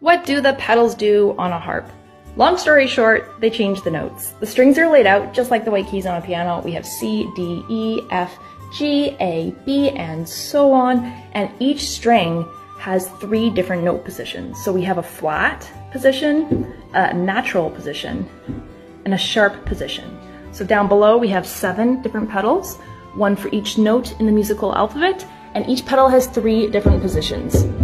What do the pedals do on a harp? Long story short, they change the notes. The strings are laid out just like the white keys on a piano. We have C, D, E, F, G, A, B, and so on. And each string has 3 different note positions. So we have a flat position, a natural position, and a sharp position. So down below we have 7 different pedals, 1 for each note in the musical alphabet, and each pedal has 3 different positions.